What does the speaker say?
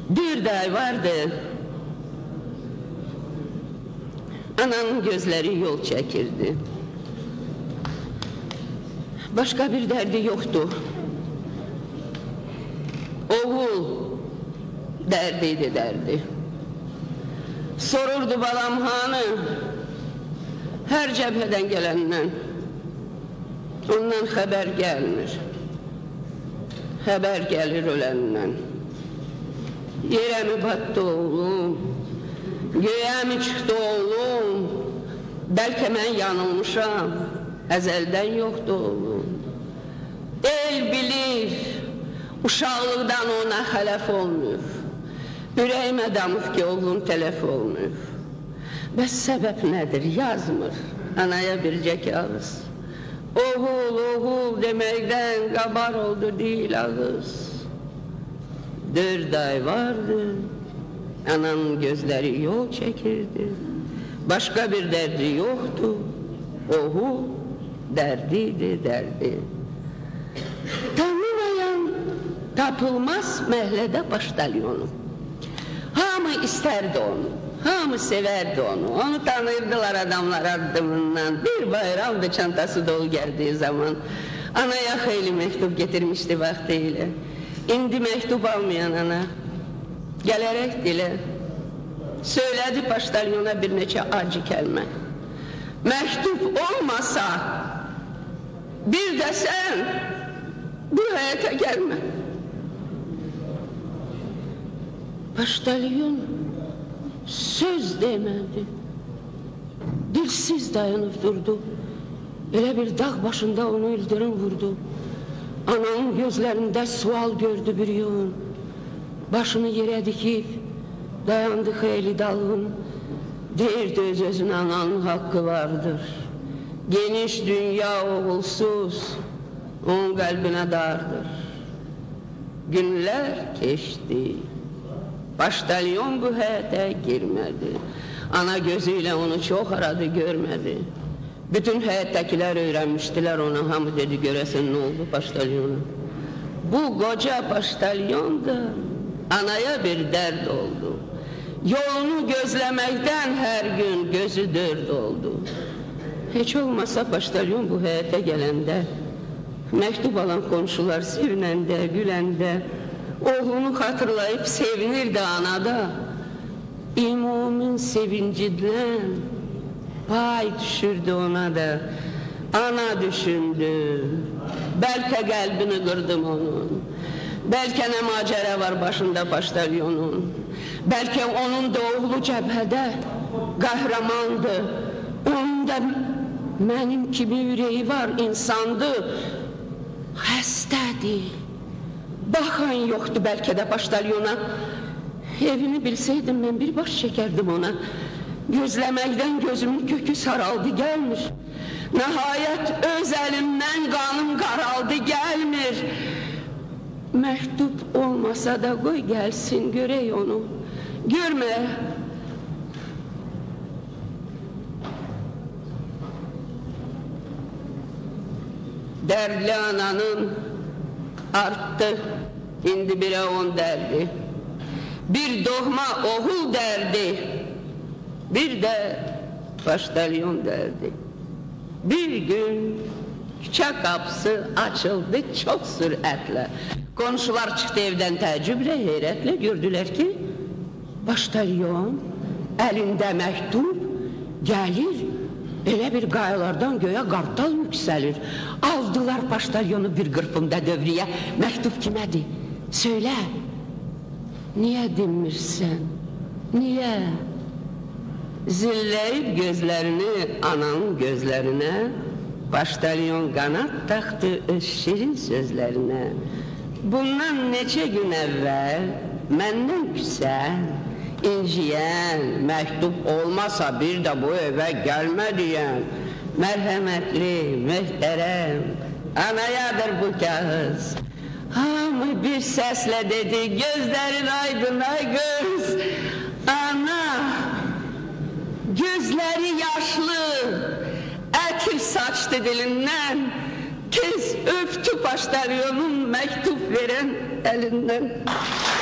Bir ay vardı. Ananın gözleri yol çekirdi. Başka bir derdi yoktu. Oğul derdiydi derdi. Sorurdu balam hanı, her cebheden gelenden. Ondan haber gelmir. Haber gelir ölenden. Yere mi battı oğlum, göğe mi çıktı oğlum, belki ben yanılmışam, ezelden yoktu oğlum. El bilir, uşaqlıqdan ona xələf olmuyor. Ürəyimə damıb ki oğlum telef olmuyor. Bəs səbəb nədir yazmır anaya bircə kağız. Oğul oğul deməkdən qabar oldu değil ağız. 4 ay vardı, ananın gözleri yol çekirdi. Başka bir derdi yoktu, oğul derdiydi derdi. Tanımayan tapılmaz məhlədə baştalyonu. Hamı isterdi onu, hamı severdi onu. Onu tanırdılar adamlar addımından. Bir bayramdı çantası dolu geldiği zaman. Anaya xeyli mektup getirmişti vaktiyle. İndi mektup almayan ana gelerek dile söyledi baştalyona bir neçe acı kelime. Mektup olmasa bir de sen bu hayata gelme. Baştalyon söz demedi. Dilsiz dayanıp durdu. Öyle bir dağ başında onu ildırım vurdu. Ananın gözlerinde sual gördü bir yoğun. Başını yere dikip dayandı xeyli dalgın. Deyirdi öz-özünə ananın hakkı vardır. Geniş dünya oğulsuz onun kalbine dardır. Günler geçti. Baştalyon bu həyətə girmedi. Ana gözüyle onu çok aradı, görmedi. Bütün həyətdəkiler öğrenmiştiler ona. Hamı dedi görəsən ne oldu baştalyona. Bu koca baştalyon da anaya bir dert oldu. Yolunu gözlemekten her gün gözü dört oldu. Hiç olmasa baştalyon bu həyətə gelende, mektup alan komşular sevinende, gülende, oğlunu hatırlayıp sevinirdi anada. İmumin sevincinden pay düşürdü ona da. Ana düşündü, belki kalbini kırdım onun. Belki ne macera var başında baştalyonun. Belki onun da oğlu cephede kahramandı. Onun da benim kimi yüreği var, insandı. Hastaydı. Bakan yoktu belki de baştalyona. Evini bilseydim ben bir baş çekerdim ona. Gözlemekten gözümün kökü saraldı gelmiş. Nihayet öz elimden kanım karaldı gelmir. Mektup olmasa da koy gelsin görey onu. Görme. Derdi ananın arttı. İndi bire 10 derdi. Bir doğma oğul derdi. Bir de baştalyon derdi. Bir gün küçük kapısı açıldı çok süratle. Komşular çıktı evden tecrüble, heyretle gördüler ki baştalyon elinde mektup gelir. Öyle bir gayalardan göğe kartal yükselir. Aldılar baştalyonu bir gırpımda dövriye. Mektup kimedir? Söyle. Niye dinmirsen? Niye? Zilleyip gözlerini ananın gözlerine, baştalyon kanat taktı öz şirin sözlerine. Bundan neçe gün evvel menden küsen, inciyen, mektup olmasa bir de bu eve gelme diyen merhametli, muhterem anayadır bu kağıt. Hamı bir sesle dedi, gözlerin aydına göz. Ana, gözleri yaşlı, etir saçtı dilinden. Tez öptü baştalyonun mektup veren elinden.